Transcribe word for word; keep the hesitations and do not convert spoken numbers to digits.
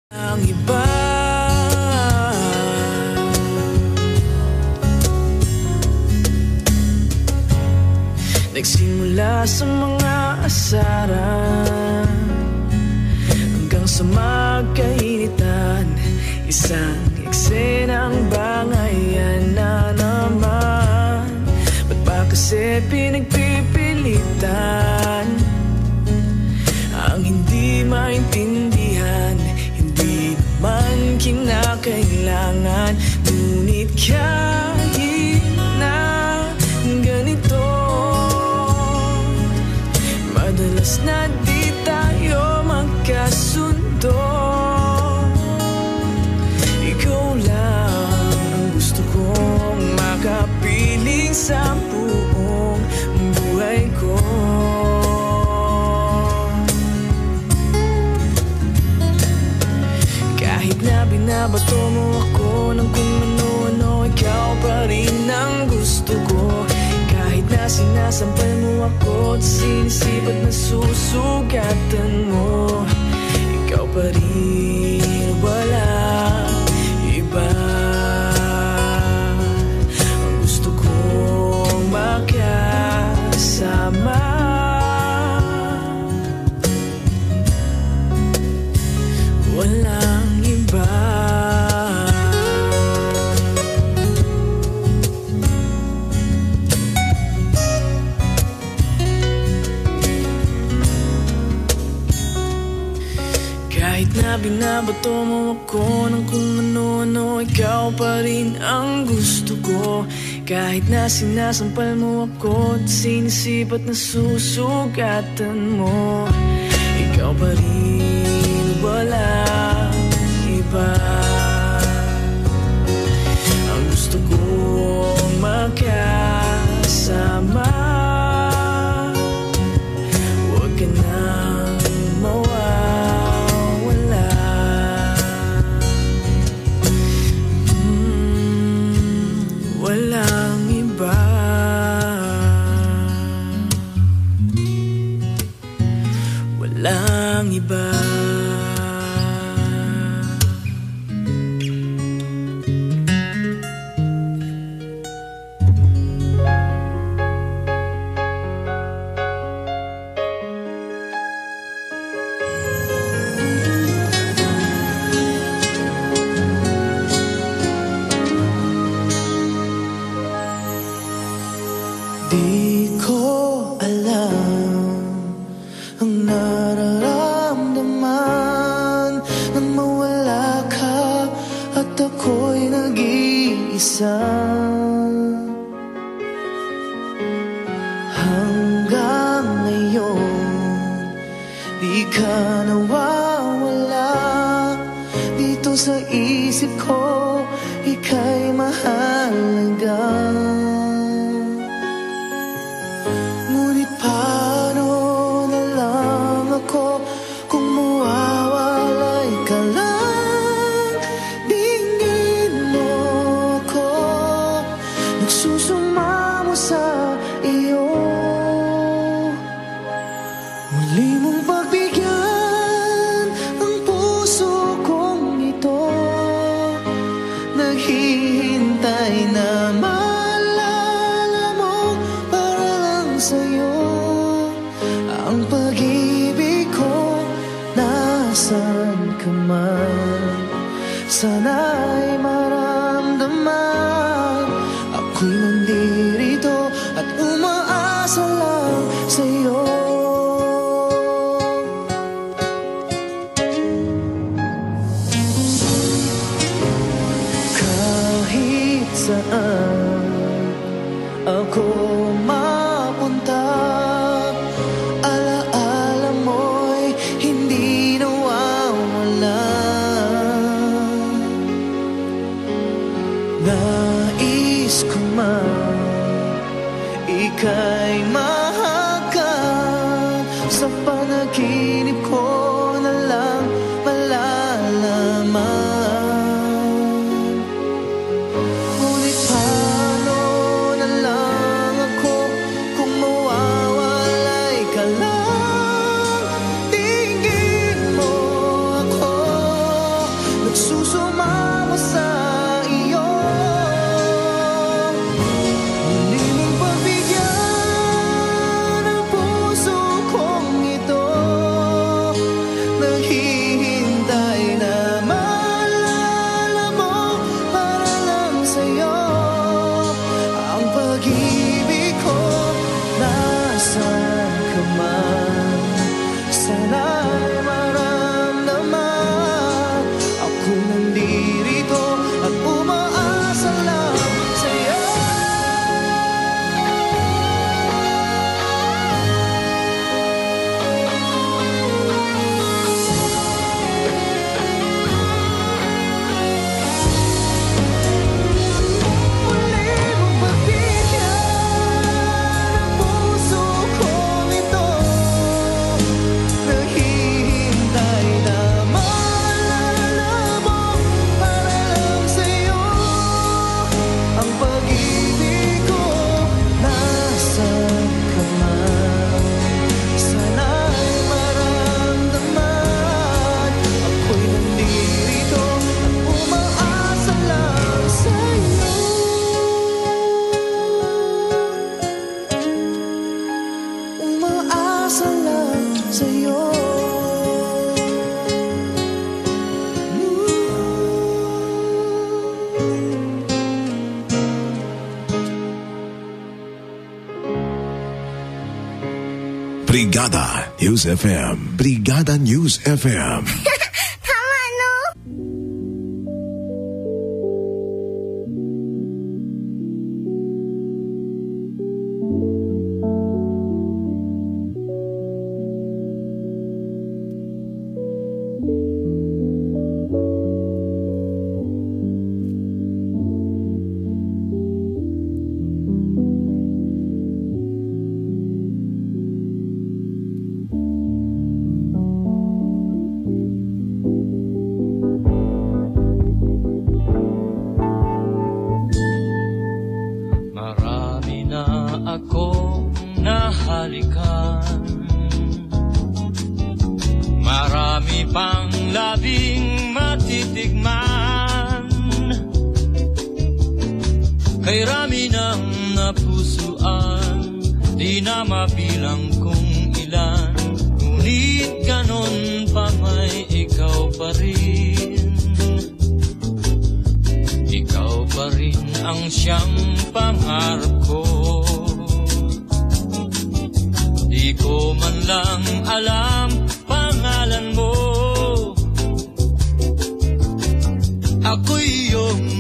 Ang iba nagsimula sa mga asaran hanggang sa magkainitan, isang eksenang bangayan na naman. Ba't ba kasi pinagpipilitan ang hindi maintindihan? Hindi naman kinakailangan, ngunit kahit na ganito, madalas na di tayo magkasundo. Ikaw lang ang gusto kong makapiling sa buong buhay ko. Kahit na binabato mo ako ng kung ano-ano, ikaw pa rin ang gusto ko. Kahit na sinasampal mo ako at sinisip at nasusugatan mo, ikaw pa rin, walang iba. Ang gusto kong makasama, walang iba. Kahit na binabato mo ako ng kung ano-ano, ikaw pa rin ang gusto ko. Kahit na sinasampal mo ako at sinisip at nasusugatan mo, ikaw pa rin, walang iba. Ang gusto kong makasama, huwag ka nang mawawala. mm, Walang iba, walang iba. Di ko alam ang nararamdaman nang mawala ka at ako'y nag-iisa. Hanggang ngayon, di ka nawawala dito sa isip ko, ika'y mahalaga. Ngunit paano na lang ako kung mawawalay ka lang? Dingin mo ako, nagsusumamo sa iyo. Muli mong pagbigyan ang puso kong ito, naghihintay na maalala mo para lang sa'yo. Ang pag-ibig ko, nasan ka man, sana'y maramdaman. Ako'y nandirito at umaasa lang sa'yo. Kahit saan ako mapunta, alaala mo'y hindi nawawala. Nais ko man ika'y mahagkan, sa panaginip ko na lang malalaman. Ngunit paano na lang ako kung mawawalay ka lang? Tingin mo ako, susumama sa iyo. Muli mong pagbigyan ang puso kong ito, naghihintay na maalala mo para lang sa'yo. Ang pag-ibig ko, nasaan ka man, sana'y maramdaman. Ako'y nandirito at umaasa lang sa'yo. Muli mong pagbigyan ang puso kong ito, naghihintay na maalala mo para lang sa'yo. Ang pag-ibig ko, nasaan ka man, sana'y maramdaman. Ako'y nandirito at umaasa lang sa'yo. Umaasa lang sa'yo. Brigada News F M. Brigada News F M. Tama, no? Marami na akong nahalikan, marami pang labing matitikman. Kay rami ng napusuan, di na mabilang kung ilan. Ngunit ganon pa may ikaw pa rin. Ikaw pa rin ang siyang pangarap ko. Di ko man lang alam pangalan mo. Ako'y iyong